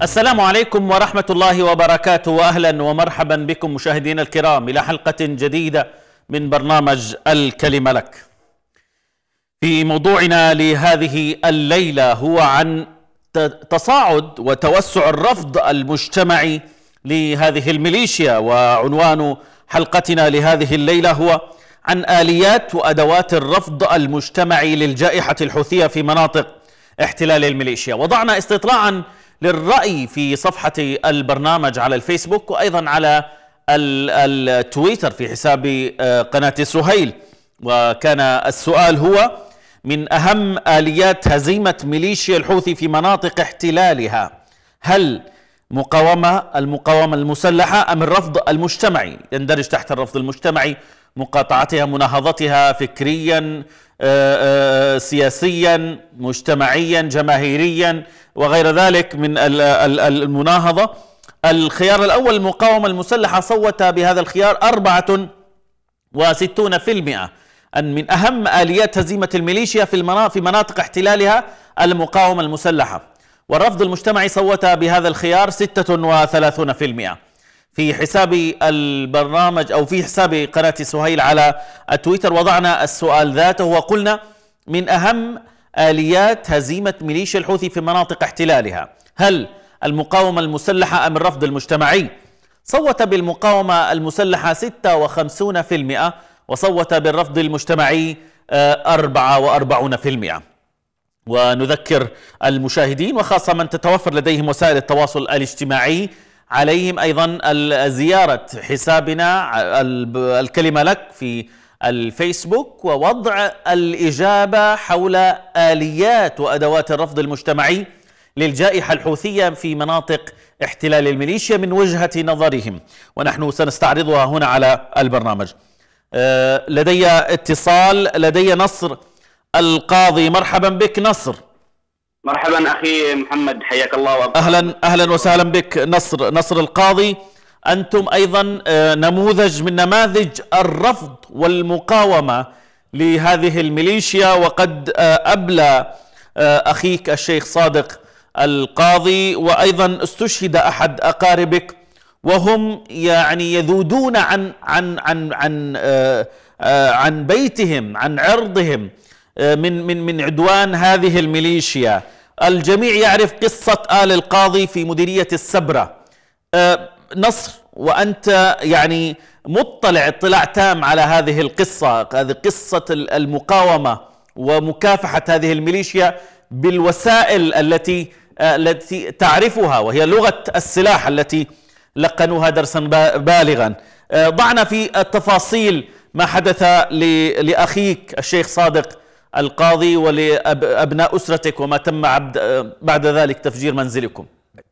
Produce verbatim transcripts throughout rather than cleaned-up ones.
السلام عليكم ورحمة الله وبركاته، وأهلا ومرحبا بكم مشاهدينا الكرام إلى حلقة جديدة من برنامج الكلمة لك. في موضوعنا لهذه الليلة هو عن تصاعد وتوسع الرفض المجتمعي لهذه الميليشيا، وعنوان حلقتنا لهذه الليلة هو عن آليات وأدوات الرفض المجتمعي للجائحة الحوثية في مناطق احتلال الميليشيا. وضعنا استطلاعا للرأي في صفحة البرنامج على الفيسبوك، وأيضا على التويتر في حساب قناة سهيل، وكان السؤال هو: من أهم آليات هزيمة ميليشيا الحوثي في مناطق احتلالها، هل مقاومة المقاومة المسلحة أم الرفض المجتمعي؟ يندرج تحت الرفض المجتمعي مقاطعتها، مناهضتها فكريا، سياسيا، مجتمعيا، جماهيريا وغير ذلك من المناهضة. الخيار الأول المقاومة المسلحة، صوت بهذا الخيار أربعة وستون بالمئة أن من أهم آليات هزيمة الميليشيا في في مناطق احتلالها المقاومة المسلحة. والرفض المجتمعي صوت بهذا الخيار ستة وثلاثين بالمئة. في حساب البرنامج أو في حساب قناة سهيل على التويتر وضعنا السؤال ذاته وقلنا: من أهم آليات هزيمة ميليشيا الحوثي في مناطق احتلالها، هل المقاومة المسلحة أم الرفض المجتمعي؟ صوت بالمقاومة المسلحة ستة وخمسين بالمئة، وصوت بالرفض المجتمعي أربعة وأربعين بالمئة. ونذكر المشاهدين وخاصة من تتوفر لديهم وسائل التواصل الاجتماعي عليهم أيضا زيارة حسابنا الكلمة لك في الفيسبوك ووضع الإجابة حول آليات وأدوات الرفض المجتمعي للجائحة الحوثية في مناطق احتلال الميليشيا من وجهة نظرهم، ونحن سنستعرضها هنا على البرنامج. لدي اتصال، لدي نصر القاضي. مرحبا بك نصر. مرحبا أخي محمد، حياك الله وأبقى. أهلا أهلا وسهلا بك نصر نصر القاضي. أنتم أيضا نموذج من نماذج الرفض والمقاومة لهذه الميليشيا، وقد أبلى أخيك الشيخ صادق القاضي، وأيضا استشهد أحد أقاربك، وهم يعني يذودون عن عن عن عن عن بيتهم، عن عرضهم من من من عدوان هذه الميليشيا. الجميع يعرف قصة آل القاضي في مديرية السبرة. نصر، وأنت يعني مطلع اطلاع تام على هذه القصة، هذه قصة المقاومة ومكافحة هذه الميليشيا بالوسائل التي التي تعرفها، وهي لغة السلاح التي لقنوها درسا بالغا. ضعنا في التفاصيل ما حدث لأخيك الشيخ صادق القاضي ولأبناء أسرتك، وما تم بعد ذلك تفجير منزلكم.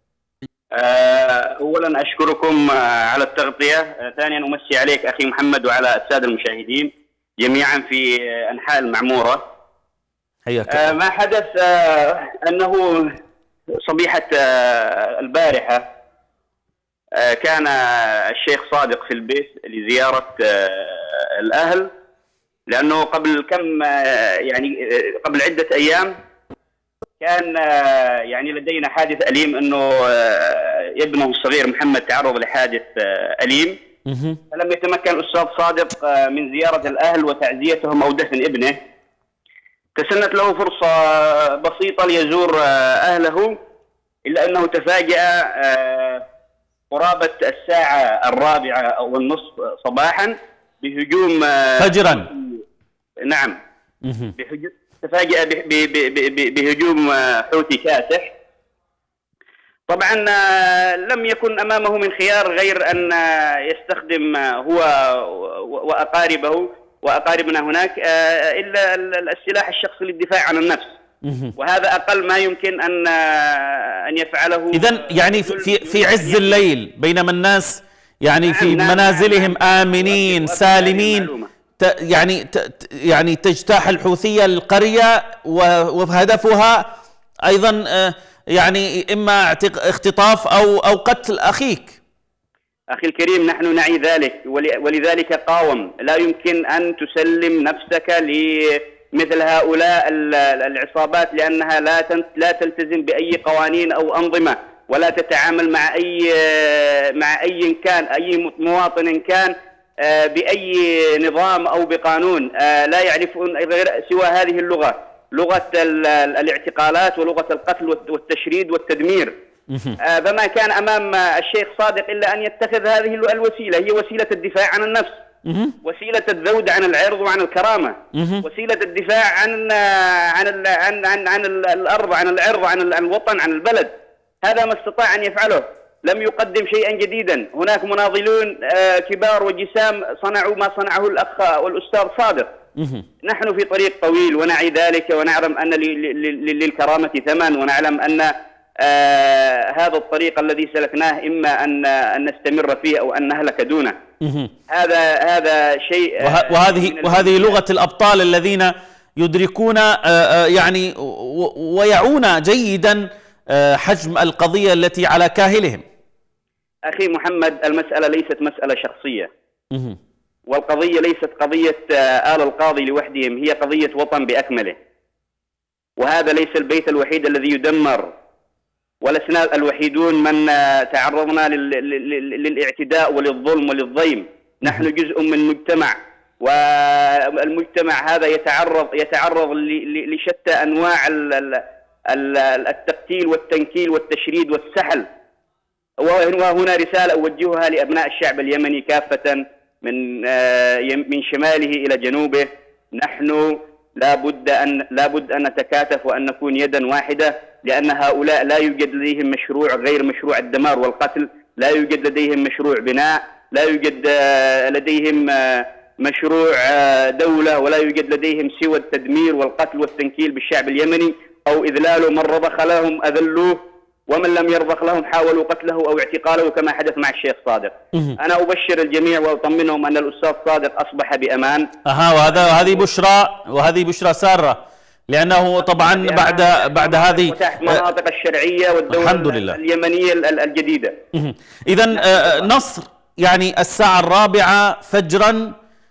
أولا أشكركم على التغطية، ثانيا أمسي عليك أخي محمد وعلى السادة المشاهدين جميعا في أنحاء المعمورة. حياك. ما حدث أنه صبيحة البارحة كان الشيخ صادق في البيت لزيارة الأهل، لأنه قبل كم يعني قبل عدة أيام كان يعني لدينا حادث أليم، أنه ابنه الصغير محمد تعرض لحادث أليم، فلم يتمكن الأستاذ صادق من زيارة الأهل وتعزيتهم أو دفن ابنه. تسنت له فرصة بسيطة ليزور أهله، إلا أنه تفاجأ قرابة الساعة الرابعة أو النصف صباحا بهجوم فجرا. نعم، تفاجأ بهجوم حوثي كاسح. طبعا لم يكن أمامه من خيار غير أن يستخدم هو وأقاربه وأقاربنا هناك إلا السلاح الشخصي للدفاع عن النفس، وهذا أقل ما يمكن أن أن يفعله. إذن يعني في في عز الليل بينما الناس يعني في منازلهم آمنين سالمين، يعني يعني تجتاح الحوثية القرية، وهدفها أيضا يعني إما اختطاف أو أو قتل أخيك. أخي الكريم، نحن نعي ذلك، ولذلك قاوم. لا يمكن أن تسلم نفسك لمثل هؤلاء العصابات، لأنها لا لا تلتزم بأي قوانين أو أنظمة ولا تتعامل مع أي مع أي كان أي مواطن كان بأي نظام أو بقانون لا يعرفون غير سوى هذه اللغة، لغة الاعتقالات ولغة القتل والتشريد والتدمير. فما كان أمام الشيخ صادق إلا أن يتخذ هذه الوسيلة، هي وسيلة الدفاع عن النفس، وسيلة الذود عن العرض وعن الكرامة، وسيلة الدفاع عن عن عن عن, عن الأرض، عن العرض، عن الوطن، عن البلد. هذا ما استطاع أن يفعله، لم يقدم شيئا جديدا. هناك مناضلون كبار وجسام صنعوا ما صنعه الأخ والأستاذ صادق. نحن في طريق طويل ونعي ذلك، ونعلم أن للكرامة ثمن، ونعلم أن آه هذا الطريق الذي سلكناه إما أن أن نستمر فيه أو أن نهلك دونه. هذا هذا شيء وه وهذه وهذه لغة الأبطال الذين يدركون آه يعني ويعون جيدا آه حجم القضية التي على كاهلهم. أخي محمد، المسألة ليست مسألة شخصية، والقضية ليست قضية آل القاضي لوحدهم، هي قضية وطن بأكمله. وهذا ليس البيت الوحيد الذي يدمر، ولسنا الوحيدون من تعرضنا للاعتداء وللظلم وللضيم. نحن جزء من مجتمع، والمجتمع هذا يتعرض يتعرض لشتى أنواع التقتيل والتنكيل والتشريد والسحل. وهنا رسالة أوجهها لأبناء الشعب اليمني كافة من من شماله إلى جنوبه. نحن لا بد أن لا بد أن نتكاتف وأن نكون يدا واحدة، لأن هؤلاء لا يوجد لديهم مشروع غير مشروع الدمار والقتل، لا يوجد لديهم مشروع بناء، لا يوجد لديهم مشروع دولة، ولا يوجد لديهم سوى التدمير والقتل والتنكيل بالشعب اليمني، أو إذلاله. من رضخ لهم أذلوه، ومن لم يرضخ لهم حاولوا قتله أو اعتقاله كما حدث مع الشيخ صادق. أنا أبشر الجميع وأطمنهم أن الأستاذ صادق أصبح بأمان. أها وهذا وهذه بشرى وهذه بشرى سارة، لأنه طبعا بعد بعد هذه تحت مناطق الشرعية والدولة الحمد لله اليمنية الجديدة. إذا نصر يعني الساعة الرابعة فجرا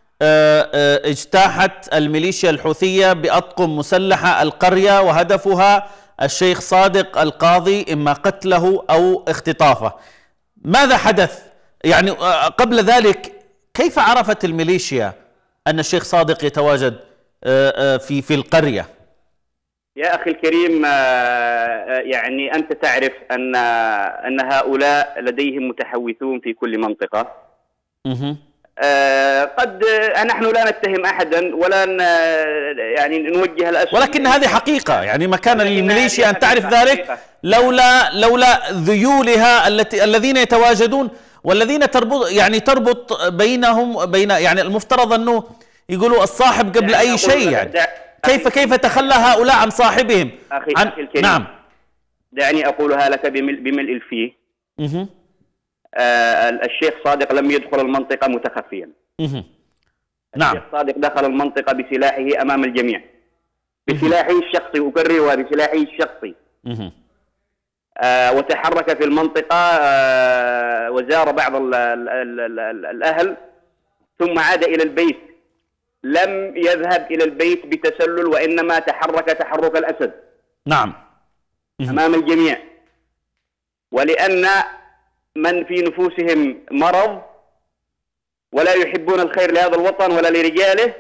اجتاحت الميليشيا الحوثية بأطقم مسلحة القرية، وهدفها الشيخ صادق القاضي إما قتله أو اختطافه. ماذا حدث؟ يعني قبل ذلك كيف عرفت الميليشيا أن الشيخ صادق يتواجد في في القرية؟ يا أخي الكريم، يعني أنت تعرف أن أن هؤلاء لديهم متحوثون في كل منطقة. اها آه قد نحن لا نتهم احدا ولا يعني نوجه الاسهم، ولكن هذه حقيقه، يعني ما كان للميليشيا ان تعرف ذلك لولا لولا ذيولها التي الذين يتواجدون والذين تربط يعني تربط بينهم بين يعني المفترض انه يقولوا الصاحب قبل يعني اي شيء. يعني كيف كيف تخلى هؤلاء عن صاحبهم؟ اخي عن الكريم، نعم دعني اقولها لك بملء الفيه. اها آه الشيخ صادق لم يدخل المنطقة متخفيا. نعم. الشيخ صادق دخل المنطقة بسلاحه أمام الجميع، بسلاحه الشخصي، أكررها بسلاحه الشخصي. آه وتحرك في المنطقة آه وزار بعض ال ال ال ال ال الأهل، ثم عاد إلى البيت. لم يذهب إلى البيت بتسلل، وإنما تحرك تحرك الأسد. نعم. أمام الجميع. ولأن من في نفوسهم مرض ولا يحبون الخير لهذا الوطن ولا لرجاله،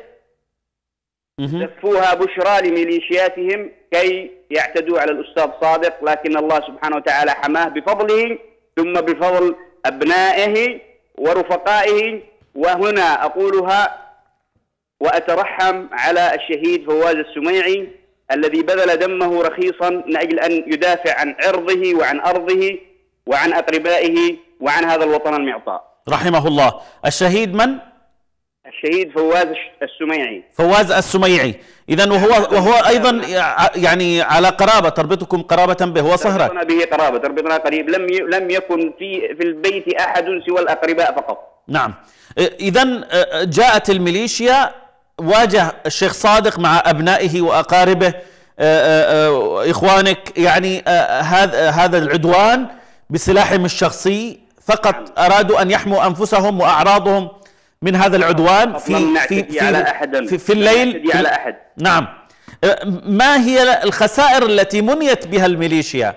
دفوها بشرى لميليشياتهم كي يعتدوا على الأستاذ صادق، لكن الله سبحانه وتعالى حماه بفضله ثم بفضل أبنائه ورفقائه. وهنا أقولها وأترحم على الشهيد فواز السميعي الذي بذل دمه رخيصا من أجل أن يدافع عن عرضه وعن أرضه وعن أقربائه وعن هذا الوطن المعطاء. رحمه الله. الشهيد من؟ الشهيد فواز السميعي. فواز السميعي. إذا وهو وهو أيضا يعني على قرابة، تربطكم قرابة به، هو صهرك. تربطنا به قرابة، تربطنا قريب، لم لم يكن في في البيت أحد سوى الأقرباء فقط. نعم. إذا جاءت الميليشيا، واجه الشيخ صادق مع أبنائه وأقاربه إخوانك، يعني هذا هذا العدوان بسلاحهم الشخصي فقط. أرادوا أن يحموا أنفسهم وأعراضهم من هذا العدوان في في في, على أحد في, في الليل في على أحد. نعم. ما هي الخسائر التي منيت بها الميليشيا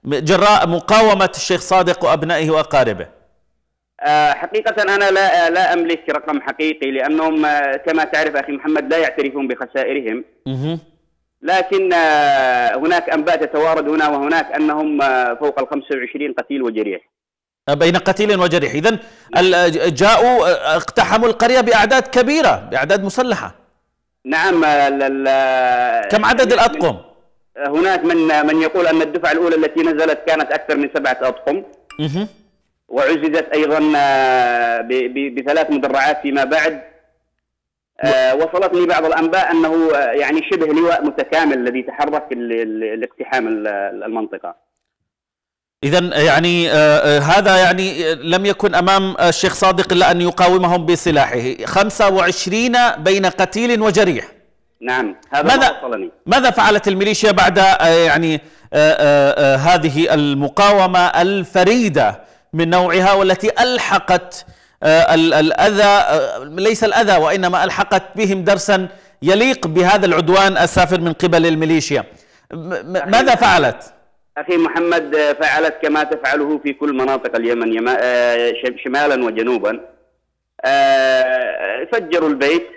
جراء مقاومة الشيخ صادق وأبنائه وأقاربه؟ حقيقة أنا لا لا أملك رقم حقيقي، لأنهم كما تعرف أخي محمد لا يعترفون بخسائرهم. لكن هناك أنباء تتوارد هنا وهناك أنهم فوق ال خمسة وعشرين قتيل وجريح. بين قتيل وجريح، إذن جاءوا اقتحموا القرية بأعداد كبيرة، بأعداد مسلحة. نعم. كم عدد الأطقم؟ هناك من من يقول أن الدفعة الأولى التي نزلت كانت أكثر من سبعة أطقم. وعززت أيضا بثلاث مدرعات فيما بعد. وصلتني بعض الأنباء أنه يعني شبه لواء متكامل الذي تحرك لاقتحام المنطقة. إذن يعني آه هذا يعني لم يكن أمام الشيخ صادق إلا أن يقاومهم بسلاحه. خمسة وعشرين بين قتيل وجريح. نعم، هذا ماذا ما وصلني. ماذا فعلت الميليشيا بعد آه يعني آه آه هذه المقاومة الفريدة من نوعها، والتي ألحقت آه الأذى، آه ليس الأذى وإنما ألحقت بهم درسا يليق بهذا العدوان السافر من قبل الميليشيا؟ ماذا فعلت؟ أخي محمد، فعلت كما تفعله في كل مناطق اليمن شمالا وجنوبا. فجروا البيت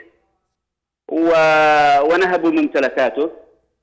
ونهبوا ممتلكاته.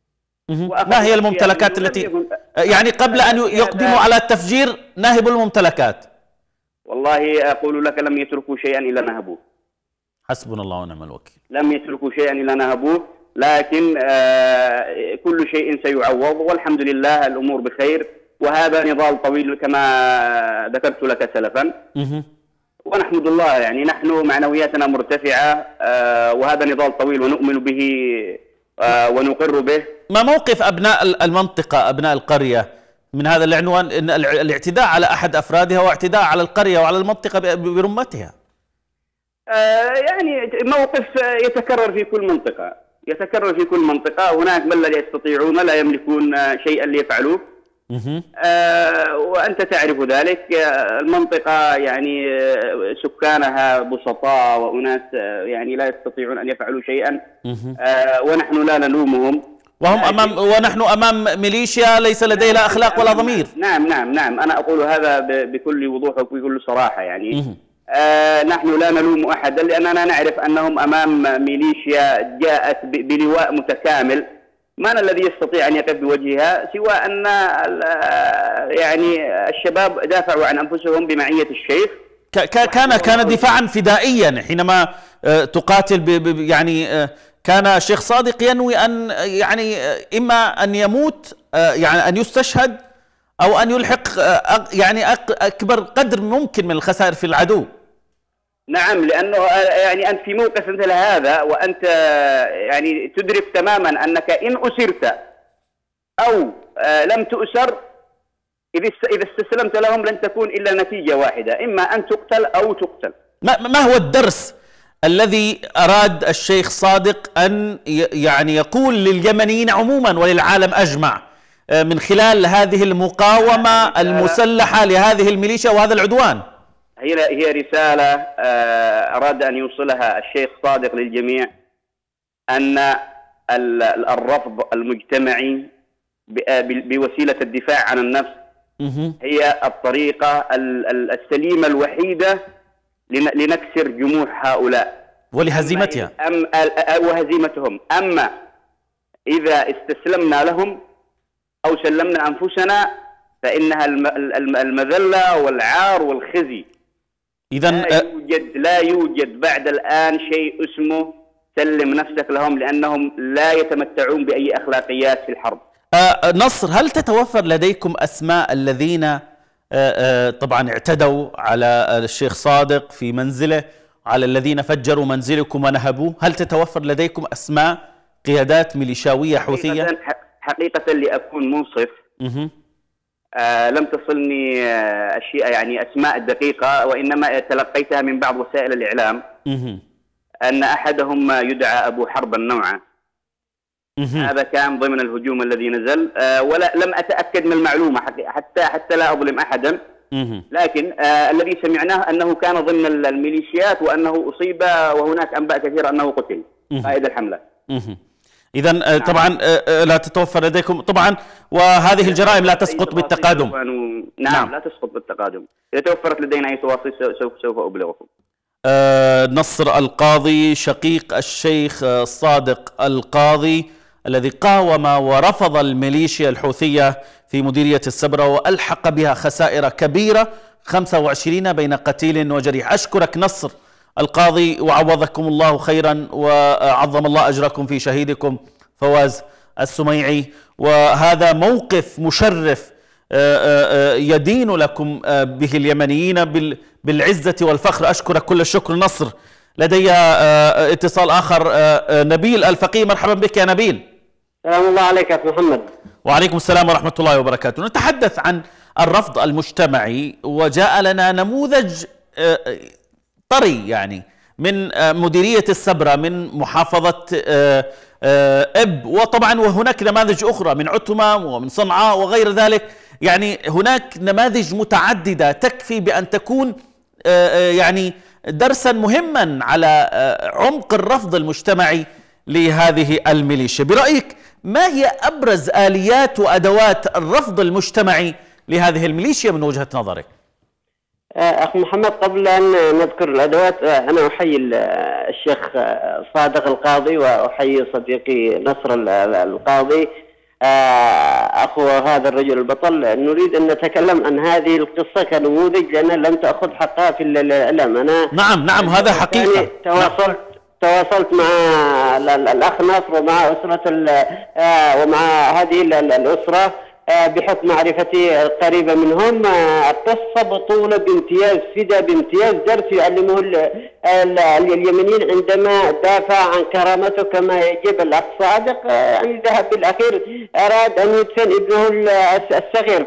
ما هي الممتلكات التي يعني قبل أن يقدموا على التفجير نهبوا الممتلكات؟ والله أقول لك لم يتركوا شيئا إلا نهبوه. حسبنا الله ونعم الوكيل. لم يتركوا شيئا إلا نهبوه، لكن آه كل شيء سيعوض والحمد لله، الأمور بخير. وهذا نضال طويل كما ذكرت لك سلفا. ونحمد الله، يعني نحن معنوياتنا مرتفعة، آه وهذا نضال طويل ونؤمن به آه ونقر به. ما موقف أبناء المنطقة، أبناء القرية، من هذا العنوان، إن الاعتداء على أحد أفرادها واعتداء على القرية وعلى المنطقة برمتها؟ آه يعني موقف يتكرر في كل منطقة، يتكرر في كل منطقة. هناك من لا يستطيعون، لا يملكون شيئا ليفعلوه. آه وأنت تعرف ذلك. المنطقة يعني سكانها بسطاء وأناس يعني لا يستطيعون أن يفعلوا شيئا. آه ونحن لا نلومهم، وهم أمام ونحن أمام ميليشيا ليس لديها لا أخلاق ولا ضمير. نعم نعم نعم أنا أقول هذا بكل وضوح وبكل صراحة. يعني آه نحن لا نلوم أحدا، لأننا نعرف أنهم أمام ميليشيا جاءت بلواء متكامل. من الذي يستطيع أن يقف بوجهها سوى أن يعني الشباب دافعوا عن أنفسهم بمعية الشيخ. كان كان دفاعا فدائيا حينما تقاتل، يعني كان الشيخ صادق ينوي أن يعني إما أن يموت، يعني أن يستشهد، أو أن يلحق يعني أكبر قدر ممكن من الخسائر في العدو. نعم، لأنه يعني أنت في موقف مثل هذا وأنت يعني تدرك تماما أنك إن أسرت أو لم تؤسر، إذا استسلمت لهم لن تكون إلا نتيجة واحدة، إما أن تقتل أو تقتل. ما هو الدرس الذي أراد الشيخ صادق أن يعني يقول لليمنيين عموما وللعالم أجمع من خلال هذه المقاومة المسلحة لهذه الميليشيا وهذا العدوان؟ هي هي رسالة أراد أن يوصلها الشيخ صادق للجميع، أن الرفض المجتمعي بوسيلة الدفاع عن النفس هي الطريقة السليمة الوحيدة لنكسر جموح هؤلاء ولهزيمتها أم وهزيمتهم. أما إذا استسلمنا لهم أو سلمنا أنفسنا فإنها المذلة والعار والخزي. إذن لا يوجد لا يوجد بعد الآن شيء اسمه سلم نفسك لهم، لأنهم لا يتمتعون بأي أخلاقيات في الحرب. آه نصر، هل تتوفر لديكم أسماء الذين آه آه طبعا اعتدوا على الشيخ صادق في منزله، على الذين فجروا منزلكم ونهبوه؟ هل تتوفر لديكم أسماء قيادات ميليشاوية حوثية؟ حقيقة, حقيقة لأكون منصف، آه لم تصلني آه أشياء يعني أسماء دقيقة، وإنما تلقيتها من بعض وسائل الإعلام أن أحدهم يدعى أبو حرب النوعة. هذا كان ضمن الهجوم الذي نزل، آه ولا لم أتأكد من المعلومة حتى حتى لا أظلم أحدا، لكن آه الذي سمعناه أنه كان ضمن الميليشيات وأنه أصيب، وهناك أنباء كثيرة أنه قتل قائد الحملة. إذا طبعا لا تتوفر لديكم طبعا، وهذه الجرائم لا تسقط بالتقادم. نعم, نعم لا تسقط بالتقادم، إذا توفرت لدينا أي تواصل سوف سوف أبلغكم. آه نصر القاضي شقيق الشيخ صادق القاضي الذي قاوم ورفض الميليشيا الحوثية في مديرية السبرة وألحق بها خسائر كبيرة، خمسة وعشرين بين قتيل وجريح. أشكرك نصر القاضي وعوضكم الله خيرا وعظم الله أجركم في شهيدكم فواز السميعي، وهذا موقف مشرف يدين لكم به اليمنيين بالعزة والفخر. أشكرك كل الشكر نصر. لدي اتصال آخر، نبيل الفقيه، مرحبا بك يا نبيل. سلام الله عليك يا محمد. وعليكم السلام ورحمة الله وبركاته. نتحدث عن الرفض المجتمعي، وجاء لنا نموذج طري يعني من مديرية السبرة من محافظة إب، وطبعا وهناك نماذج أخرى من عتمة ومن صنعاء وغير ذلك. يعني هناك نماذج متعددة تكفي بأن تكون يعني درسا مهما على عمق الرفض المجتمعي لهذه الميليشيا. برأيك ما هي أبرز آليات وأدوات الرفض المجتمعي لهذه الميليشيا من وجهة نظرك؟ أخ محمد، قبل أن نذكر الأدوات أنا أحيي الشيخ صادق القاضي وأحيي صديقي نصر القاضي أخو هذا الرجل البطل. نريد أن نتكلم عن هذه القصة كنموذج لأنها لم تأخذ حقها في الإعلام. أنا نعم نعم هذا حقيقة. تواصلت تواصلت مع الأخ نصر ومع أسرة ومع هذه الأسرة بحكم معرفتي قريبة منهم. قصة بطولة بامتياز، فدا بامتياز، درس يعلمه اليمنيين عندما دافع عن كرامته كما يجب. الأخ صادق يعني ذهب بالأخير أراد أن يدفن ابنه الصغير،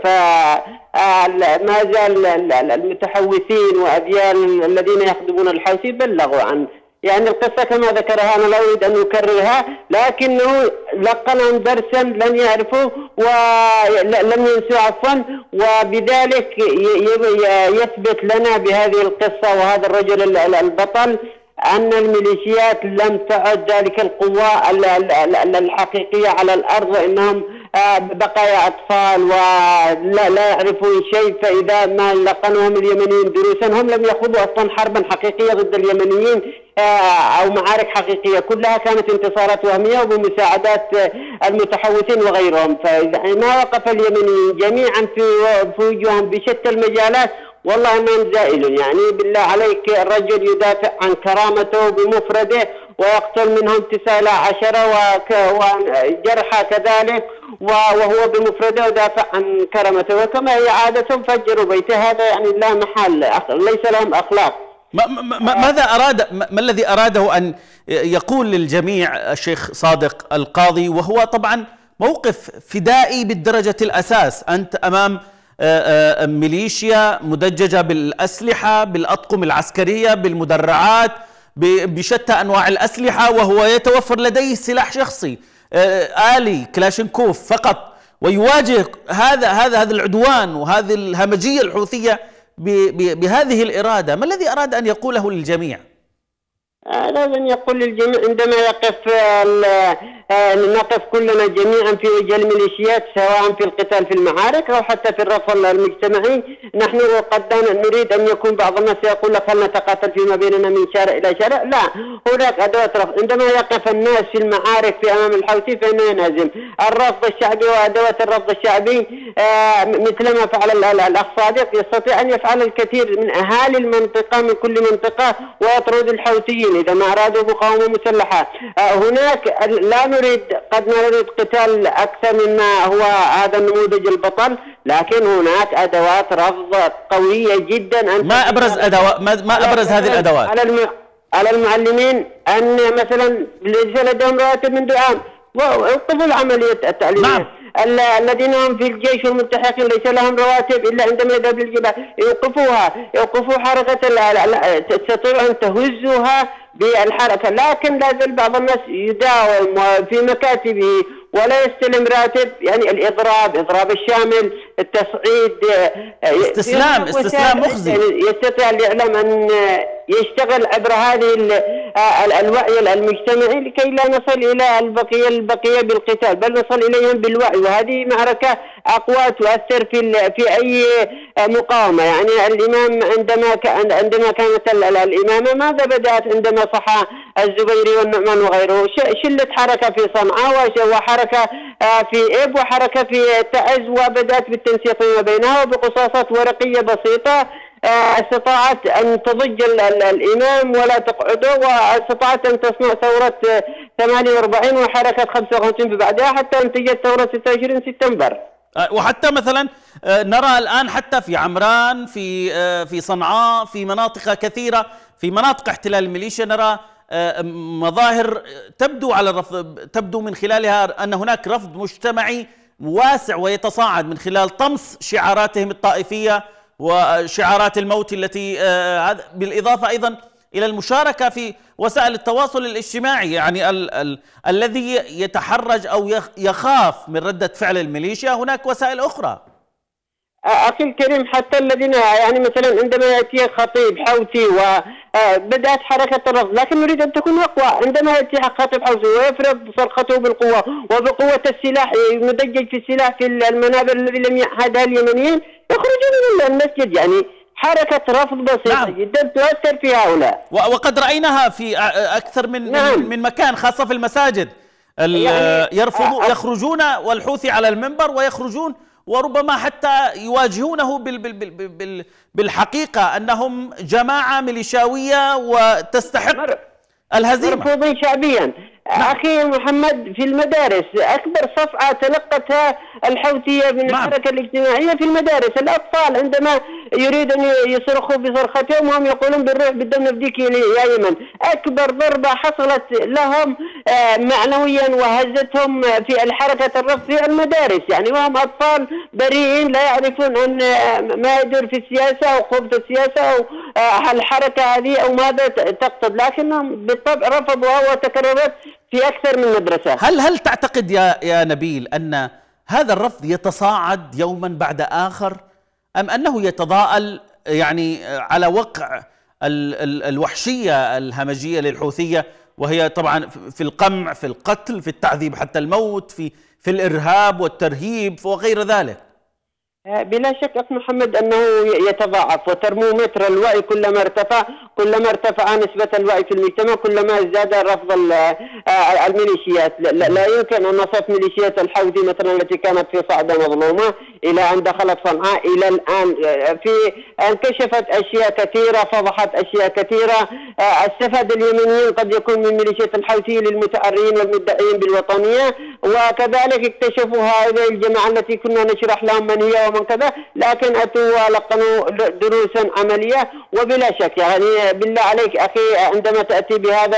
فما زال المتحوثين وأذيال الذين يخدمون الحوثي بلغوا عن يعني القصة كما ذكرها. أنا لا أريد أن أكررها، لكنه لقنهم درسا لن يعرفوا ولم ينسوا عفوا، وبذلك يثبت لنا بهذه القصة وهذا الرجل البطل أن الميليشيات لم تعد ذلك القوة الحقيقية على الأرض، وإنهم بقايا أطفال ولا لا يعرفون شيء. فإذا ما لقنهم اليمنيين دروسا، هم لم يخوضوا أصلا حربا حقيقية ضد اليمنيين أو معارك حقيقية، كلها كانت انتصارات وهمية وبمساعدات المتحوثين وغيرهم. فإذا ما وقف اليمنيين جميعا في وجوههم بشتى المجالات والله انهم زائل. يعني بالله عليك الرجل يدافع عن كرامته بمفرده ويقتل منهم تسعة إلى عشرة وجرحى كذلك وهو بمفرده ودافع عن كرامته، وكما هي عادتهم فجروا بيته. هذا يعني لا محال ليس لهم أخلاق. ما ما ماذا أراد ما الذي أراده أن يقول للجميع الشيخ صادق القاضي، وهو طبعا موقف فدائي بالدرجة الأساس؟ أنت أمام ميليشيا مدججة بالأسلحة، بالأطقم العسكرية، بالمدرعات، بشتى أنواع الأسلحة، وهو يتوفر لديه سلاح شخصي آلي كلاشينكوف فقط، ويواجه هذا هذا هذا العدوان وهذه الهمجية الحوثية بهذه الإرادة. ما الذي أراد أن يقوله للجميع؟ أراد أن يقول للجميع عندما يقف نقف كلنا جميعا في وجه الميليشيات، سواء في القتال في المعارك أو حتى في الرفض المجتمعي. نحن قد نريد أن يكون بعض الناس يقول لك هل نتقاتل فيما بيننا من شارع إلى شارع؟ لا، هناك أدوات رفض. عندما يقف الناس في المعارك في أمام الحوثي فإنه ينهزم. الرفض الشعبي وأدوات الرفض الشعبي مثل ما فعل الأخ صادق يستطيع أن يفعل الكثير من أهالي المنطقة من كل منطقة ويطرد الحوثيين إذا ما أرادوا مقاومة مسلحة. هناك لا نريد قد نريد قتال أكثر مما هو هذا النموذج البطل، لكن هناك أدوات رفض قوية جدا. ما أبرز أدوات ما أبرز هذه الأدوات؟ على الم... على المعلمين أن مثلا ليس لديهم رواتب منذ عام ويوقفوا العملية التعليمية. نعم. الذين هم في الجيش والملتحقين ليس لهم رواتب الا عندما يذهب للجبال، يوقفوها، يوقفوا حركه، تستطيع ان تهزوها بالحركه، لكن لا زال بعض الناس يداوم في مكاتبه ولا يستلم راتب. يعني الإضراب، إضراب الشامل، التصعيد، استسلام استسلام مخزي. يستطيع الإعلام أن يشتغل عبر هذه الوعي المجتمعي لكي لا نصل إلى البقية البقية بالقتال، بل نصل إليهم بالوعي. وهذه معركة أقوى تؤثر في في أي مقاومة. يعني الإمام عندما عندما كانت الإمامة ماذا بدأت عندما صحى الزبيري والنعمان وغيره؟ شلت حركة في صنعاء وحركة في إب وحركة في تعز، وبدأت بالتنسيق ما بينها وبقصاصات ورقية بسيطة استطاعت أن تضج الإمام ولا تقعده، واستطاعت أن تصنع ثورة ثمانية وأربعين وحركة خمسة وخمسين بعدها حتى انتجت ثورة ستة وعشرين سبتمبر. وحتى مثلا نرى الآن حتى في عمران، في في صنعاء، في مناطق كثيرة، في مناطق احتلال الميليشيا نرى مظاهر تبدو على الرفض، تبدو من خلالها أن هناك رفض مجتمعي واسع ويتصاعد من خلال طمس شعاراتهم الطائفية وشعارات الموت التي بالإضافة أيضا إلى المشاركة في وسائل التواصل الاجتماعي. يعني ال ال الذي يتحرج أو يخاف من ردة فعل الميليشيا هناك وسائل أخرى. أخي الكريم، حتى الذين يعني مثلا عندما يأتي خطيب حوثي وبدأت حركة الرفض، لكن نريد أن تكون أقوى. عندما يأتي خطيب حوثي ويفرض صرخته بالقوة وبقوة السلاح، مدجج في السلاح في المنابر الذي لم يعهدها اليمنيين، يخرجون من المسجد. يعني حركة رفض بسيطة نعم. جدا تؤثر في هؤلاء، وقد رأيناها في أكثر من نعم. من مكان، خاصة في المساجد. يعني يرفضوا يخرجون والحوثي على المنبر ويخرجون وربما حتى يواجهونه بالحقيقة أنهم جماعة ميليشاوية وتستحق الهزيمة. مرفوضين شعبيا. نعم. أخي محمد، في المدارس أكبر صفعة تلقتها الحوثية من نعم. الحركة الاجتماعية في المدارس. الأطفال عندما يريد أن يصرخوا بصرختهم وهم يقولون بالروح بالدم نفديك يا يمن، أكبر ضربة حصلت لهم معنويا وهزتهم في الحركة الرفض في المدارس. يعني وهم أطفال بريئين لا يعرفون أن ما يدور في السياسة أو خبث السياسة أو الحركة هذه أو ماذا تقصد، لكنهم بالطبع رفضوها وتكررت في أكثر من مدرسة. هل هل تعتقد يا يا نبيل أن هذا الرفض يتصاعد يوما بعد آخر، أم أنه يتضاءل يعني على وقع ال ال الوحشية الهمجية للحوثية، وهي طبعا في القمع، في القتل، في التعذيب حتى الموت، في في الإرهاب والترهيب وغير ذلك؟ بلا شك أخ محمد أنه يتضاعف، وترمومتر الوعي كلما ارتفع كلما ارتفع نسبة الوعي في المجتمع كلما ازداد رفض الميليشيات. لا يمكن أن نصف ميليشيات الحوثي مثلا التي كانت في صعدة مظلومة إلى أن دخلت صنعاء إلى الآن في انكشفت أشياء كثيرة، فضحت أشياء كثيرة. استفاد اليمنيين قد يكون من ميليشيات الحوثي للمتعرين والمدعين بالوطنية، وكذلك اكتشفوا هذه الجماعة التي كنا نشرح لهم من هي ومن كذا، لكن أتوا ولقنوا دروسا عملية. وبلا شك يعني بالله عليك أخي، عندما تأتي بهذا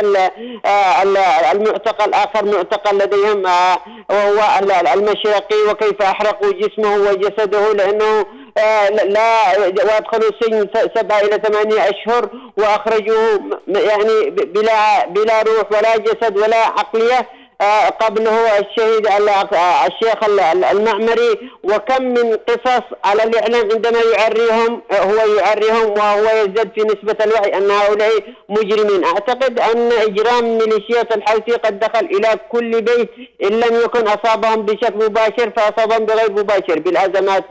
المعتقل آخر معتقل لديهم وهو المشرقي، وكيف أحرقوا جسمه وجسده لأنه لا وادخلوا السجن سبعة إلى ثمانية أشهر وأخرجوه يعني بلا بلا روح ولا جسد ولا عقلية. قبله الشهيد الشيخ المعمري، وكم من قصص على الإعلام عندما يعريهم هو يعريهم وهو يزداد في نسبة الوعي أن هؤلاء مجرمين. أعتقد أن إجرام ميليشيات الحوثي قد دخل إلى كل بيت إن لم يكن أصابهم بشكل مباشر فأصابهم بغير مباشر، بالأزمات،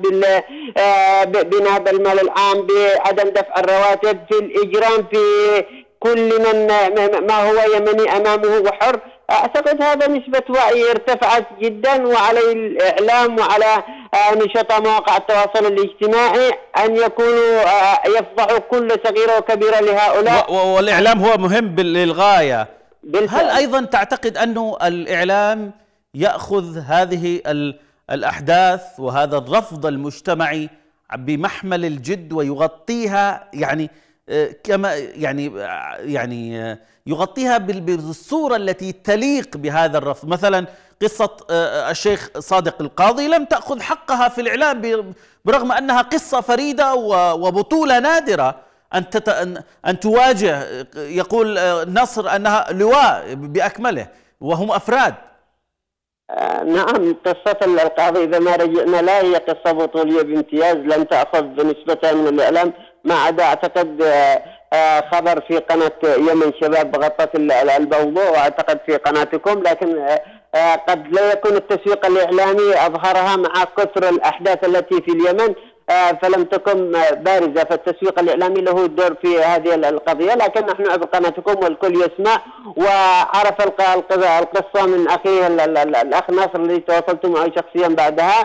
بنهب المال العام، بعدم دفع الرواتب، في الإجرام في كل من ما هو يمني أمامه وحر. أعتقد هذا نسبة وعي ارتفعت جدا، وعلى الإعلام وعلى نشطاء مواقع التواصل الاجتماعي أن يكونوا يفضحوا كل صغيرة وكبيرة لهؤلاء، والإعلام هو مهم للغاية. هل أيضا تعتقد أنه الإعلام يأخذ هذه الأحداث وهذا الرفض المجتمعي بمحمل الجد ويغطيها يعني كما يعني يعني يغطيها بالصورة التي تليق بهذا الرفض؟ مثلا قصة الشيخ صادق القاضي لم تأخذ حقها في الإعلام برغم أنها قصة فريدة وبطولة نادرة أن أن تواجه، يقول نصر أنها لواء بأكمله وهم أفراد. آه نعم، قصة القاضي إذا ما رجعنا لا هي قصة بطولية بامتياز، لم تأخذ نسبتها من الإعلام، ما عدا أعتقد آه آه خبر في قناة يمن شباب غطت الموضوع، وأعتقد في قناتكم، لكن آه آه قد لا يكون التسويق الإعلامي أظهرها مع كثر الأحداث التي في اليمن، آه فلم تكن بارزة، فالتسويق الإعلامي له دور في هذه القضية، لكن نحن عبر قناتكم والكل يسمع وعرف القصة من أخيه الأخ ناصر الذي تواصلت معه شخصيا بعدها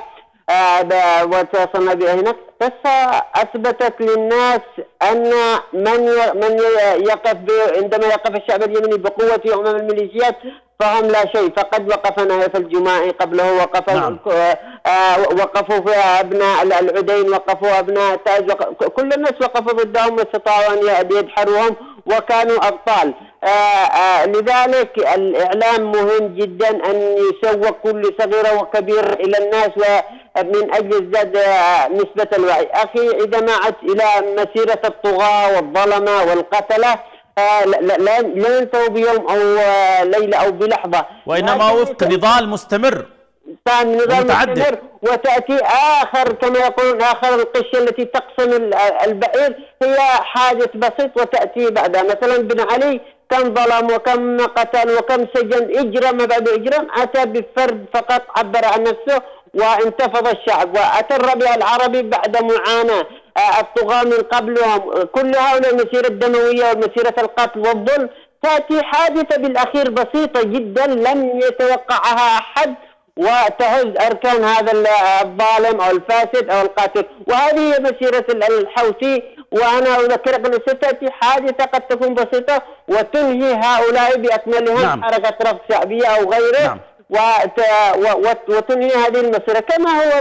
آه وتواصلنا به هناك. قصة أثبتت للناس أن من من يقف عندما يقف الشعب اليمني بقوته أمام الميليشيات فهم لا شيء، فقد وقف نايف الجماعي قبله، وقف نعم. آه وقفوا في أبناء العدين، وقفوا أبناء تاج، كل الناس وقفوا ضدهم واستطاعوا أن يدحروهم وكانوا أبطال. آه آه لذلك الإعلام مهم جدا أن يسوق كل صغيرة وكبيرة إلى الناس ومن أجل ازداد آه نسبة الوعي. أخي إذا ما عدت إلى مسيرة الطغاة والظلمة والقتلة آه لا لا لا ينتهوا بيوم أو آه ليلة أو بلحظة، وإنما وفق نضال مستمر نظام مستمر، وتأتي آخر كما يقولون آخر القشة التي تقسم البعير هي حادث بسيط وتأتي بعدها. مثلا بن علي كم ظلم وكم قتل وكم سجن، إجرام بعد إجرام، أتى بفرد فقط عبر عن نفسه وانتفض الشعب، وأتى الربيع العربي بعد معاناة الطغاة من قبلهم، كل هؤلاء المسيرة الدموية ومسيرة القتل والظلم، تأتي حادثة بالأخير بسيطة جدا لم يتوقعها أحد وتهز أركان هذا الظالم أو الفاسد أو القاتل. وهذه هي مسيرة الحوثي، وأنا أذكرك أن ستأتي حادثة قد تكون بسيطة وتنهي هؤلاء بأكملهم نعم. حركة رفض شعبية أو غيره نعم. وت... وتنهي هذه المسيرة كما هو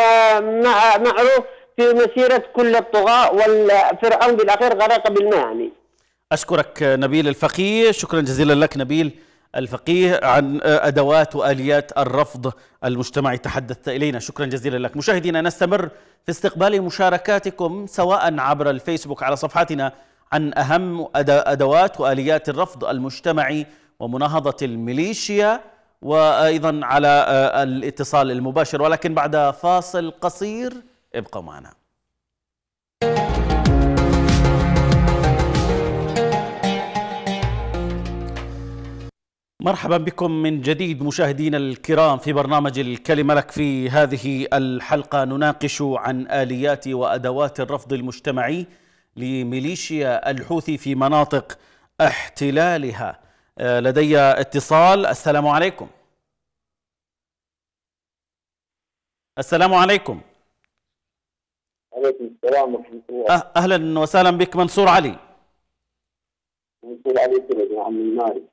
معروف في مسيرة كل الطغاة، والفرعون بالأخير غرق بالماء. يعني أشكرك نبيل الفقيه، شكرا جزيلا لك نبيل الفقيه عن أدوات وآليات الرفض المجتمعي تحدثت إلينا، شكرا جزيلا لك. مشاهدينا نستمر في استقبال مشاركاتكم سواء عبر الفيسبوك على صفحتنا عن أهم أدوات وآليات الرفض المجتمعي ومناهضة الميليشيا، وأيضا على الاتصال المباشر، ولكن بعد فاصل قصير ابقوا معنا. مرحبا بكم من جديد مشاهدينا الكرام في برنامج الكلمة لك. في هذه الحلقة نناقش عن آليات وأدوات الرفض المجتمعي لميليشيا الحوثي في مناطق احتلالها. لدي اتصال. السلام عليكم. السلام عليكم. عليكم السلام ورحمة الله. أهلا وسهلا بك منصور علي. منصور علي كرد عم الناري.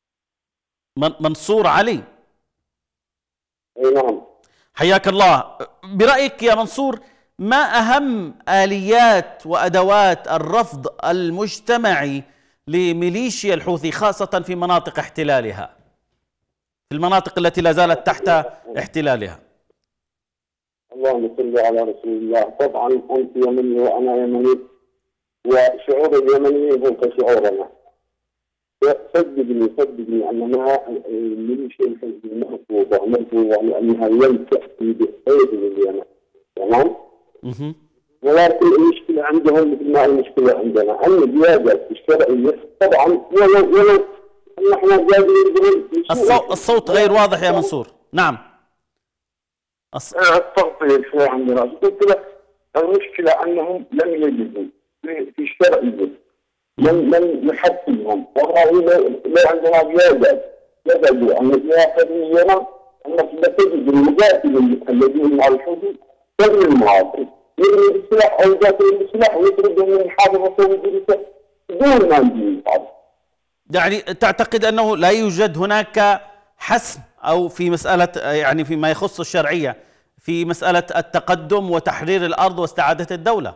منصور علي. اي نعم. حياك الله. برأيك يا منصور ما أهم آليات وأدوات الرفض المجتمعي لميليشيا الحوثي خاصة في مناطق احتلالها، في المناطق التي لا زالت تحت احتلالها؟ اللهم صل على رسول الله. طبعا أنت يمني وأنا يمني، وشعور اليمني هو كشعورنا. صدقني صدقني أننا الميليشيا الحوثي مرفوضة مرفوضة لأنها لم تأتي بخير لليمن، تمام؟ اها. ولكن المشكلة عندهم مثل ما المشكلة عندنا، الزيادات الشرعية طبعا ولو ولو نحن قاعدين الصوت الصوت غير واضح يا منصور. نعم. الص... التغطية شوي عندنا، قلت لك المشكلة أنهم لم يجدوا في الشرعية، لم لم نحكمهم، والله لا عندنا زيادات، يجدوا أن الزيادة اليمن أنك لا تجد المقاتلين الذين مع الحوثي تبني المعاصي، يبني السلاح أو يقاتل بالسلاح ويطردهم من حاضر وصوب دون ما يجي. يعني تعتقد أنه لا يوجد هناك حسم أو في مسألة يعني فيما يخص الشرعية في مسألة التقدم وتحرير الأرض واستعادة الدولة؟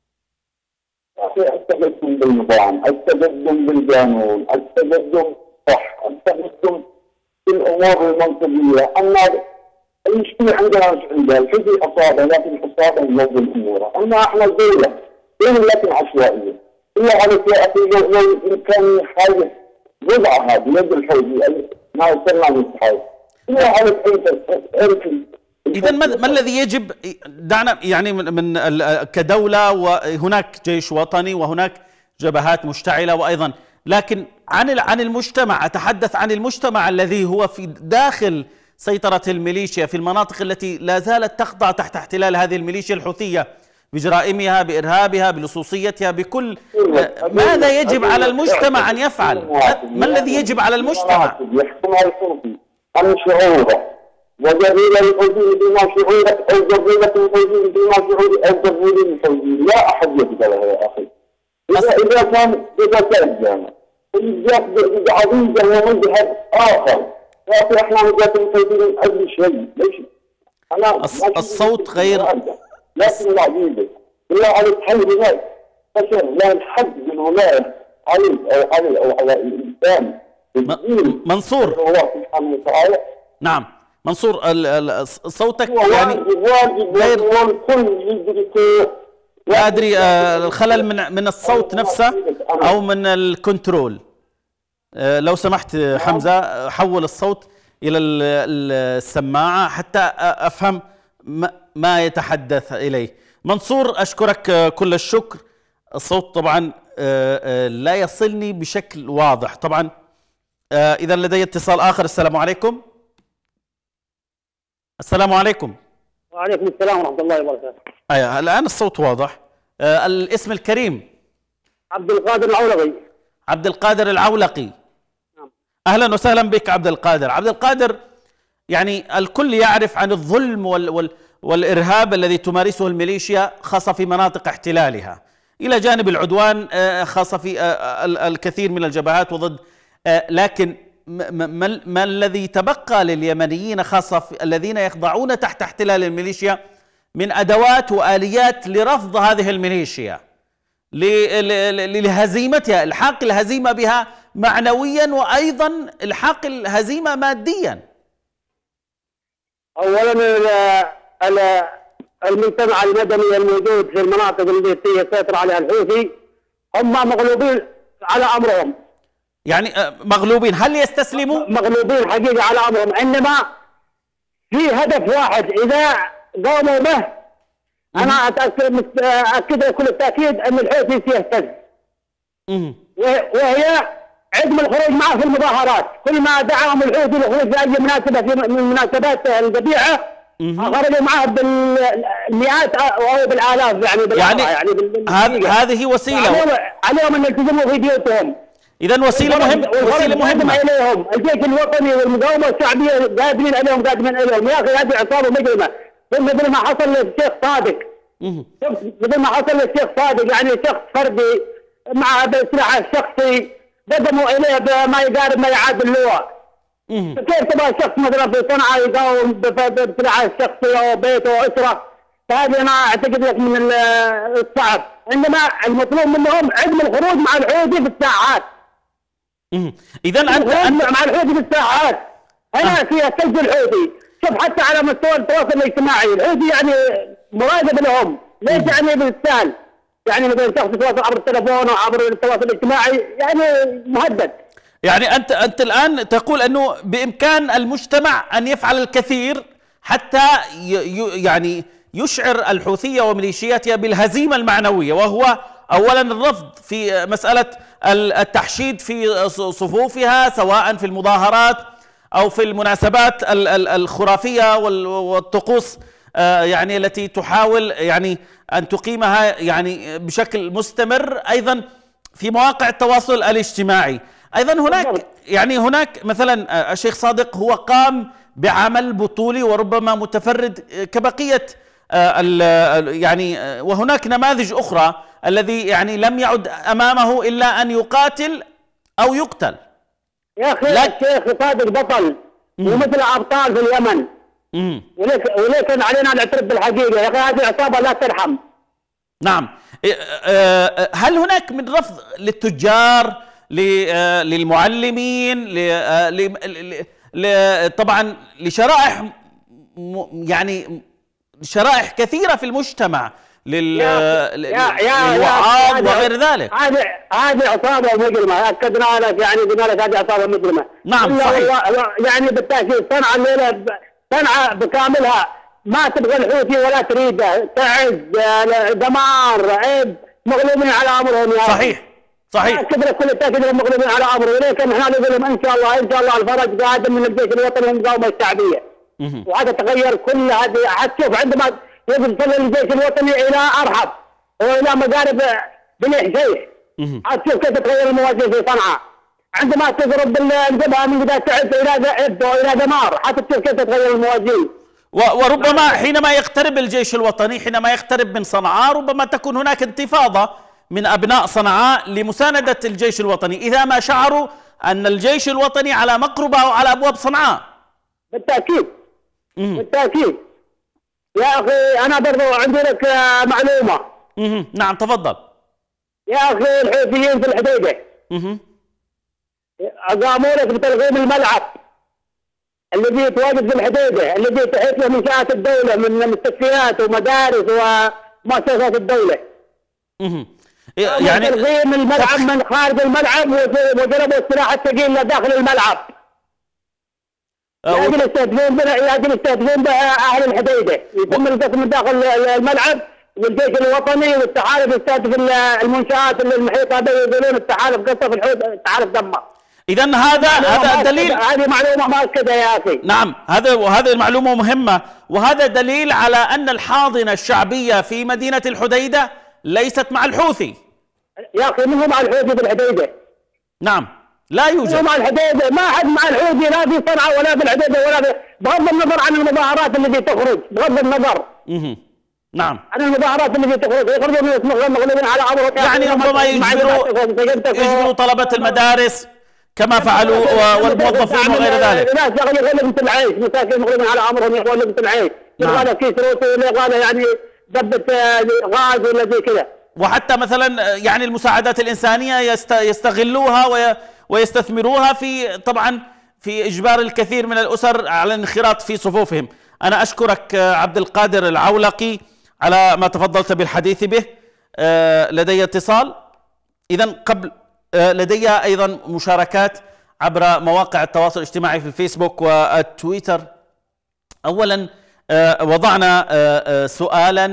التقدم بالنظام، التقدم بالقانون، التقدم صح، التقدم في الأمور المنطقية. أما المشكلة عندنا مش عندها، الحزب أصابه لكن أصابه ينظم الأمور، أما إحنا الدولة إن لكن عشوائية. إلا على يا أخي لو لو كان حاجة وضعها بيد الحوثي ما وصلنا للتحالف. إذا ما الذي يجب؟ دعنا يعني من, من كدولة، وهناك جيش وطني وهناك جبهات مشتعلة وأيضا، لكن عن عن المجتمع، أتحدث عن المجتمع الذي هو في داخل سيطرة الميليشيا في المناطق التي لا زالت تخضع تحت احتلال هذه الميليشيا الحوثية بجرائمها، بإرهابها، بلصوصيتها، بكل. ماذا يجب على المجتمع أن يفعل؟ ما الذي يجب على المجتمع؟ عن شعوره وجميل الحزين بما شعورك او جميلة الحزين بما شعورك او جميل الحزين، لا احد يقبل يا اخي. اذا اذا كان اذا كان جامع يقبل عزيزا ومذهب اخر، لكن احنا مجاة الحزين اي شيء ليش؟ انا الصوت غير، لكن العزيزة بالله عليك حل هناك بشر لا الحد من هناك عليك او علي او على الانسان. منصور، الله سبحانه وتعالى. نعم منصور، صوتك يعني غير، لا ادري الخلل من من الصوت نفسه او من الكنترول. لو سمحت حمزة حول الصوت الى السماعة حتى افهم ما يتحدث اليه. منصور اشكرك كل الشكر. الصوت طبعا لا يصلني بشكل واضح طبعا. اذا لدي اتصال اخر. السلام عليكم. السلام عليكم. وعليكم السلام ورحمة الله وبركاته. أيوة الآن الصوت واضح. آه الاسم الكريم؟ عبد القادر العولقي. عبد القادر العولقي. نعم. أهلا وسهلا بك عبد القادر. عبد القادر، يعني الكل يعرف عن الظلم وال وال والإرهاب الذي تمارسه الميليشيا خاصة في مناطق احتلالها، إلى جانب العدوان آه خاصة في آه الكثير من الجبهات وضد آه لكن ما, ما الذي تبقى لليمنيين خاصة الذين يخضعون تحت احتلال الميليشيا من أدوات وآليات لرفض هذه الميليشيا، لهزيمتها، إلحاق الهزيمة بها معنويا وأيضا إلحاق الهزيمة ماديا؟ أولا المجتمع المدني الموجود في المناطق التي يسيطر عليها الحوثي هم مغلوبين على أمرهم. يعني مغلوبين، هل يستسلموا؟ مغلوبين حقيقة على أمرهم، إنما في هدف واحد إذا قاموا به أنا أتأكد أكد كل التأكيد أن الحوثي سيهتز، وهي عدم الخروج معه في المظاهرات. كل ما دعاهم الحوثي للخروج في أي مناسبة من المناسبات القبيحة خرجوا معه بالمئات أو بالآلاف، يعني يعني, يعني هذه وسيلة عليهم أن يلتزموا في بيوتهم. إذا وسيلة مهمة، وسيلة مهمة إليهم. الجيش الوطني والمقاومة الشعبية قادمين عليهم قادمين إليهم. يا أخي هذه عصابة مجرمة، مثل ما حصل للشيخ صادق. مثل ما حصل للشيخ صادق، يعني شخص فردي مع سلاحه الشخصي قدموا إليه بما يقارب ما يعادل اللواء. كيف تبغى شخص مثلا في صنعاء يقاوم بسلاحه الشخصي أو بيته وأسرة؟ فهذه أنا أعتقد لك من الصعب. إنما المطلوب منهم عدم الخروج مع الحوثي في الساعات. إذا أنت أنت مع الحوثي في الساعات هنا آه. فيها سجل الحوثي. شوف حتى على مستوى التواصل الاجتماعي الحوثي يعني مراقب لهم، ليس يعني بالسهل، يعني مثلا شخص يتواصل عبر التلفون أو عبر التواصل الاجتماعي يعني مهدد. يعني أنت أنت الآن تقول أنه بإمكان المجتمع أن يفعل الكثير حتى يعني يشعر الحوثية وميليشياتها بالهزيمة المعنوية، وهو أولا الرفض في مسألة التحشيد في صفوفها سواء في المظاهرات أو في المناسبات الخرافية والطقوس يعني التي تحاول يعني أن تقيمها يعني بشكل مستمر، أيضا في مواقع التواصل الاجتماعي. أيضا هناك يعني هناك مثلا الشيخ صادق هو قام بعمل بطولي وربما متفرد كبقية يعني، وهناك نماذج أخرى الذي يعني لم يعد أمامه إلا أن يقاتل أو يقتل. يا أخي الشيخ صادق بطل ومثل أبطال في اليمن، ولكن علينا أن نعترف بالحقيقة. يا أخي هذه العصابة لا ترحم. نعم. هل هناك من رفض للتجار، للمعلمين، طبعا لشرائح يعني شرائح كثيرة في المجتمع للوعاظ وغير ذلك. هذه هذه عصابه مجرمه، اكدنا لك يعني قلنا لك هذه عصابه مجرمه. نعم صحيح. يعني بالتاكيد صنعاء الليله صنعاء بكاملها ما تبغى الحوثي ولا تريده، تعز دمار عيب، مغلوبين على امرهم يا صحيح صحيح. كبر كل التاكيد مغلوبين على امرهم، ولكن احنا نقول لهم ان شاء الله ان شاء الله الفرج قادم من الجيش الوطني والمقاومه الشعبيه. وهذا تغير كل هذه. حتشوف عندما يوصل الجيش الوطني الى ارحب والى مقارب بني حشيش، حتشوف كيف تتغير الموازين في صنعاء. عندما تضرب الجبهه من بدايه تعز الى عد والى دمار، حتشوف كيف تتغير الموازين. وربما حينما يقترب الجيش الوطني، حينما يقترب من صنعاء، ربما تكون هناك انتفاضة من أبناء صنعاء لمساندة الجيش الوطني إذا ما شعروا أن الجيش الوطني على مقربة أو على أبواب صنعاء. بالتأكيد مم. بالتأكيد يا أخي. أنا برضو عندي لك معلومة. مم. نعم تفضل. يا أخي الحوثيين في الحديدة أقاموا لك بتلغيم الملعب الذي يتواجد في الحديدة، الذي تحيط له منشآت الدولة من مستشفيات ومدارس ومؤسسات الدولة. اها يعني تلغيم الملعب من خارج الملعب وضربوا السلاح الثقيل داخل الملعب. يجب يستهدفون بها يجب يستهدفون بها أهل الحديدة، يتم القسم من داخل الملعب، والجيش الوطني والتحالف يستهدف المنشآت المحيطة به، يقولون التحالف قصف الحوث التحالف دمر. إذا هذا هذا دليل. هذه معلومة مؤكدة يا أخي. نعم هذا وهذه المعلومة مهمة، وهذا دليل على أن الحاضنة الشعبية في مدينة الحديدة ليست مع الحوثي. يا أخي من هو مع الحوثي بالحديدة؟ نعم لا يوجد. مع الحديدة ما حد مع الحوثي لا في صنعاء ولا في الحديدة ولا في، بغض النظر عن المظاهرات التي تخرج، بغض النظر. اها نعم. عن المظاهرات التي تخرج يخرجون مغلوبين على أمرهم. يعني ربما يجبروا يجبروا طلبة المدارس كما فعلوا والموظفين وغير ذلك. ناس يغلبوا لقمة العيش، مساكين مغلوبين على امرهم يغلبوا لقمة العيش، يبغى كيس روتي يبغى يعني دبة غاز ولا زي كذا. وحتى مثلا يعني المساعدات الإنسانية يستغلوها ويستثمروها في طبعا في إجبار الكثير من الأسر على الانخراط في صفوفهم. أنا أشكرك عبد القادر العولقي على ما تفضلت بالحديث به. لدي اتصال. إذا قبل لدي أيضا مشاركات عبر مواقع التواصل الاجتماعي في الفيسبوك والتويتر. أولا وضعنا سؤالا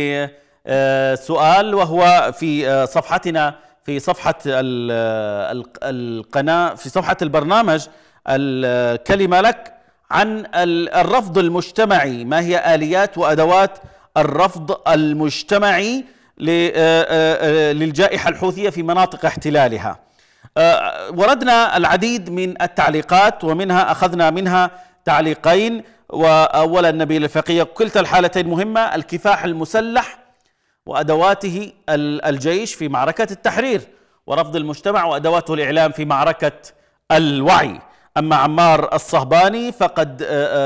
لسؤال وهو في صفحتنا في صفحة القناة في صفحة البرنامج الكلمة لك عن الرفض المجتمعي. ما هي آليات وأدوات الرفض المجتمعي للجائحة الحوثية في مناطق احتلالها؟ وردنا العديد من التعليقات، ومنها أخذنا منها تعليقين. وأولا نبيل الفقيه: كلتا الحالتين مهمة، الكفاح المسلح وأدواته الجيش في معركة التحرير، ورفض المجتمع وأدواته الإعلام في معركة الوعي. أما عمار الصهباني فقد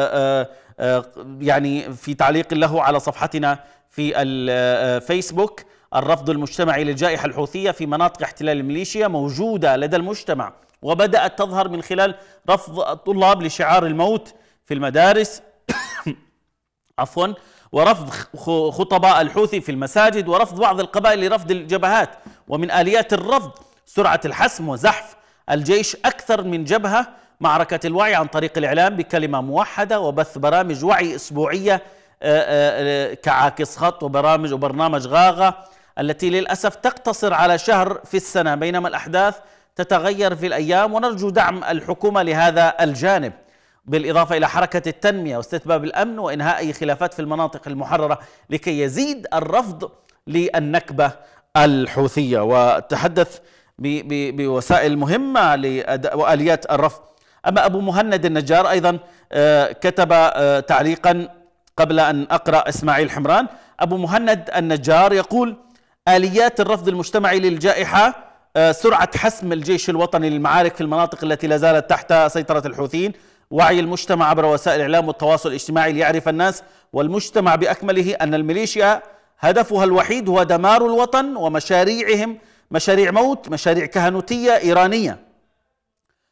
يعني في تعليق له على صفحتنا في الفيسبوك: الرفض المجتمعي للجائحة الحوثية في مناطق احتلال الميليشيا موجودة لدى المجتمع، وبدأت تظهر من خلال رفض الطلاب لشعار الموت في المدارس عفوا ورفض خطباء الحوثي في المساجد، ورفض بعض القبائل لرفض الجبهات. ومن آليات الرفض سرعة الحسم وزحف الجيش أكثر من جبهة. معركة الوعي عن طريق الإعلام بكلمة موحدة، وبث برامج وعي أسبوعية كعاكس خط وبرامج وبرنامج غاغة التي للأسف تقتصر على شهر في السنة، بينما الأحداث تتغير في الأيام. ونرجو دعم الحكومة لهذا الجانب، بالإضافة إلى حركة التنمية واستتباب الأمن وإنهاء أي خلافات في المناطق المحررة لكي يزيد الرفض للنكبة الحوثية. وتحدث بوسائل مهمة وآليات الرفض. أما أبو مهند النجار أيضا كتب تعليقا قبل أن أقرأ إسماعيل حمران. أبو مهند النجار يقول: آليات الرفض المجتمعي للجائحة سرعة حسم الجيش الوطني للمعارك في المناطق التي لا زالت تحت سيطرة الحوثيين، وعي المجتمع عبر وسائل الإعلام والتواصل الاجتماعي ليعرف الناس والمجتمع بأكمله أن الميليشيا هدفها الوحيد هو دمار الوطن، ومشاريعهم مشاريع موت، مشاريع كهنوتية إيرانية.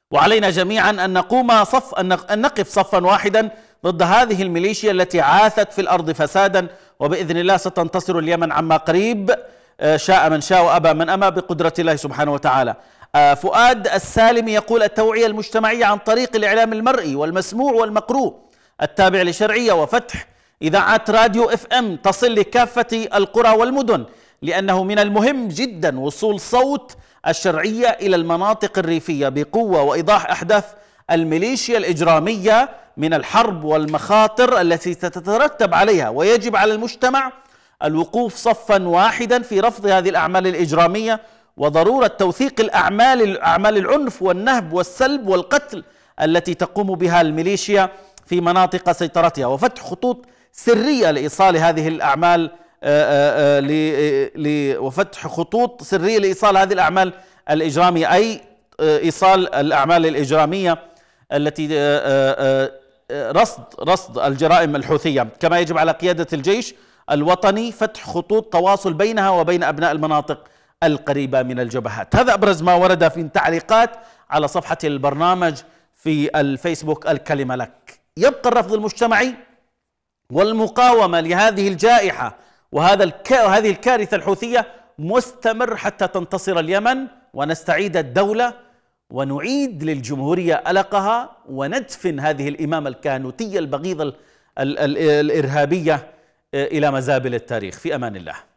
وعلينا جميعا أن نقوم صف أن نقف صفا واحدا ضد هذه الميليشيا التي عاثت في الأرض فسادا، وبإذن الله ستنتصر اليمن عما قريب، شاء من شاء وأبى من أبى بقدرة الله سبحانه وتعالى. فؤاد السالمي يقول: التوعية المجتمعية عن طريق الإعلام المرئي والمسموع والمقروء التابع لشرعية، وفتح إذاعات راديو اف ام تصل لكافة القرى والمدن، لأنه من المهم جدا وصول صوت الشرعية إلى المناطق الريفية بقوة، وإيضاح أحداث الميليشيا الإجرامية من الحرب والمخاطر التي ستترتب عليها. ويجب على المجتمع الوقوف صفا واحدا في رفض هذه الأعمال الإجرامية، وضرورة توثيق الأعمال أعمال العنف والنهب والسلب والقتل التي تقوم بها الميليشيا في مناطق سيطرتها، وفتح خطوط سرية لإيصال هذه الأعمال وفتح خطوط سرية لإيصال هذه الأعمال الإجرامية، أي إيصال الأعمال الإجرامية التي رصد رصد الجرائم الحوثية. كما يجب على قيادة الجيش الوطني فتح خطوط تواصل بينها وبين أبناء المناطق القريبة من الجبهات. هذا أبرز ما ورد في التعليقات على صفحة البرنامج في الفيسبوك الكلمة لك. يبقى الرفض المجتمعي والمقاومة لهذه الجائحة وهذا الك... وهذه الكارثة الحوثية مستمر حتى تنتصر اليمن ونستعيد الدولة ونعيد للجمهورية ألقها وندفن هذه الإمامة الكهنوتية البغيضة ال... ال... ال... الإرهابية إلى مزابل التاريخ. في أمان الله.